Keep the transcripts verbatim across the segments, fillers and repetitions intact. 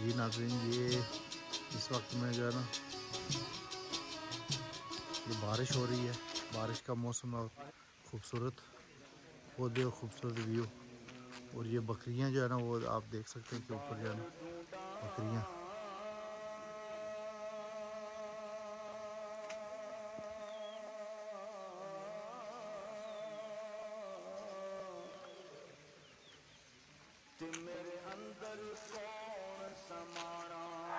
جی ناظرین، یہ اس وقت میں جو ہے نا یہ بارش ہو رہی ہے، بارش کا موسم اور خوبصورت پودے اور خوبصورت ویو، اور یہ بکریاں جو ہے نا وہ آپ دیکھ سکتے ہیں کہ اوپر جو ہے نا بکریاں میرے اندر کون سمانا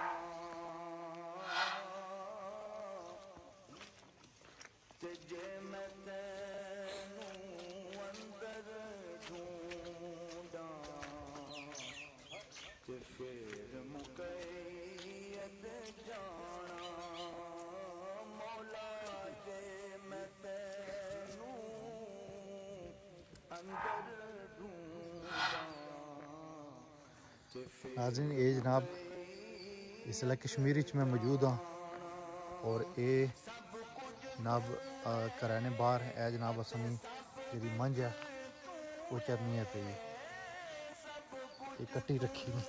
جے میں تینوں اندر ڈھونڈا تے پھر مقید جانا مولا جے میں تینوں اندر ڈھونڈا. ناظرین اے جناب اس لیے کشمیری چ میں موجود ہاں، اور اے جناب کرانے باہر اے جناب اسنی جی منج ہے وہ چرنی ہے پہ یہ کٹی رکھی ہے.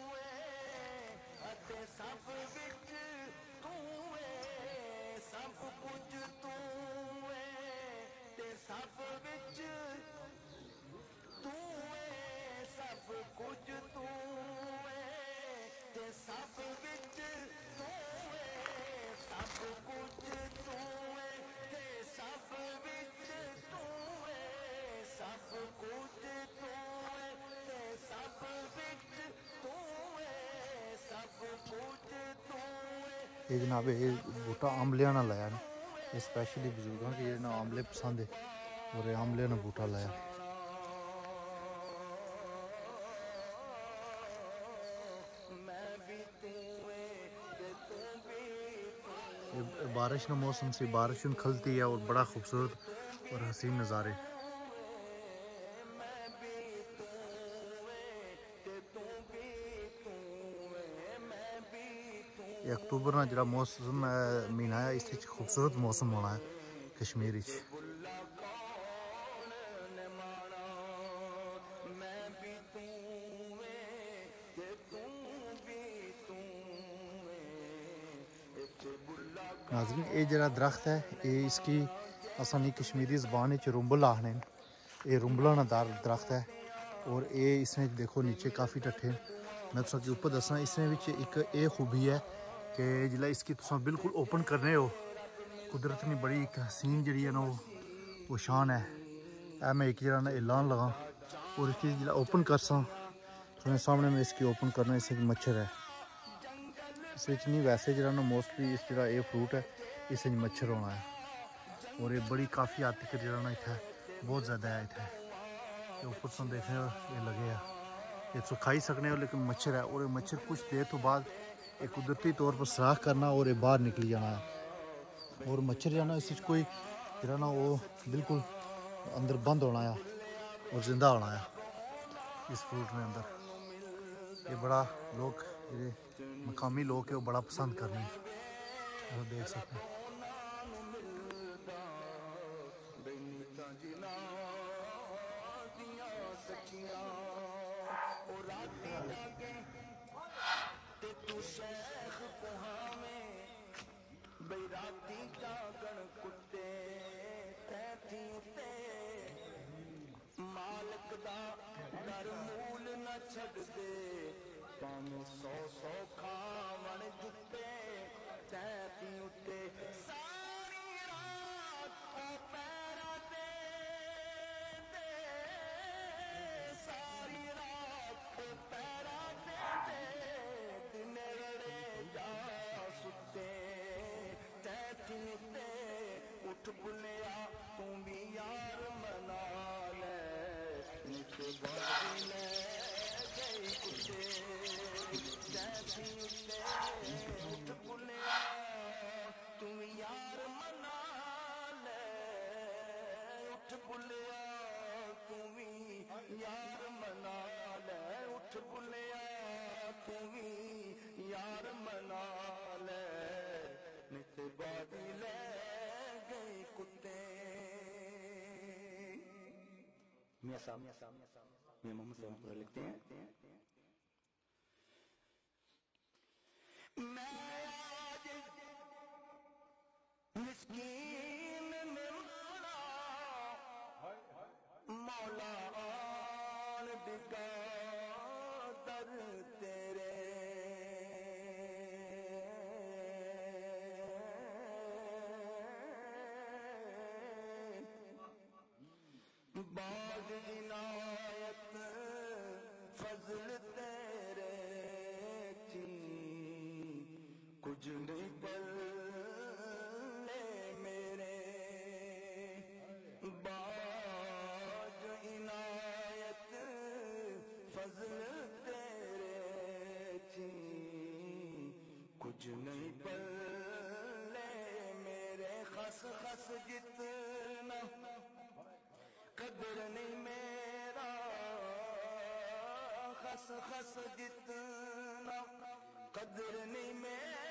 یہ جناب یہ بوٹا آملیاں نہ لایا نا، یہ اسپیشلی بزرگوں کی یہ نا آملے پسند ہے اور یہ آملے نے بوٹا لایا. بارش کا موسم سے بارش کھلتی ہے اور بڑا خوبصورت اور حسین نظارے. یہ اکتوبر نا جڑا موسم مہینہ ہے اس وچ خوبصورت موسم ہونا ہے کشمیر وچ. ناظرین یہ جڑا درخت ہے یہ اس کی اسانی کشمیری زبان وچ رنبل آخنے، یہ رنبلا نا دار درخت ہے، اور یہ اس نے دیکھو نیچے کافی ٹٹھے. میں تساں کے اوپر دساں اس نے وچ ایک یہ خوبی ہے کہ جلے اس کی تساں بالکل اوپن کرنے ہو قدرت نے بڑی ایک حسین جڑی ہے نا وہ شان ہے. اے میں ایک جڑا نا اعلان لگا اور اس کی جلے اوپن کرساں تھوڑے سامنے میں اس کی اوپن کرنا، اس ایک مچھر ہے اس وچ نہیں، ویسے جڑا نا موسٹلی اس جڑا یہ فروٹ ہے اس وچ مچھر ہونا ہے، اور یہ بڑی کافی حد تک جڑا نا اتھے بہت زیادہ ہے. اتھے یہ اوپر سے دیکھنے یہ لگے ہے یہ تو کھائی سکنے ہو لیکن مچھر ہے، اور یہ مچھر کچھ دیر تو بعد ایک قدرتی طور پر سراخ کرنا اور یہ باہر نکلی جانا ہے. اور مچھر جانا اس وچ کوئی جڑا نا وہ بالکل اندر بند ہونا ہے اور زندہ ہونا ہے اس فروٹ میں اندر. یہ بڑا لوگ مقامی لوگ ہیں وہ بڑا پسند کرنے وہ دیکھ سکتے ہیں. بیراتی جاگن کتے تیتھی تے مالک دا در مول نہ چھڑ دے پاویں سو سو کھاون جتے تیتھی اتے ساری رات او پیرا دے دے ساری رات او پیرا دے دے دن رڑے جا ستے اٹھ بلیا تم بھی یار منا لے نیچے بڑی لے گئی کتے جیسی اٹھے اٹھ بلیا تم یار منا لے اٹھ بلیا تم یار منا لے اٹھ بلیا تم یار منا لے نیچے بڑی لے گئی کتے. میاں صاحب میاں محمد صاحب لکھتے ہیں میں آج مسکین میں مانا مولا آن بکا در تیرے باغ عنایت فضل تیرے چن کچھ نہیں پلے میرے باغ عنایت فضل تیرے چن کچھ نہیں پلے میرے خس خس جتنا قدر نہیں میرا خس خس جتنا قدر نہیں میرا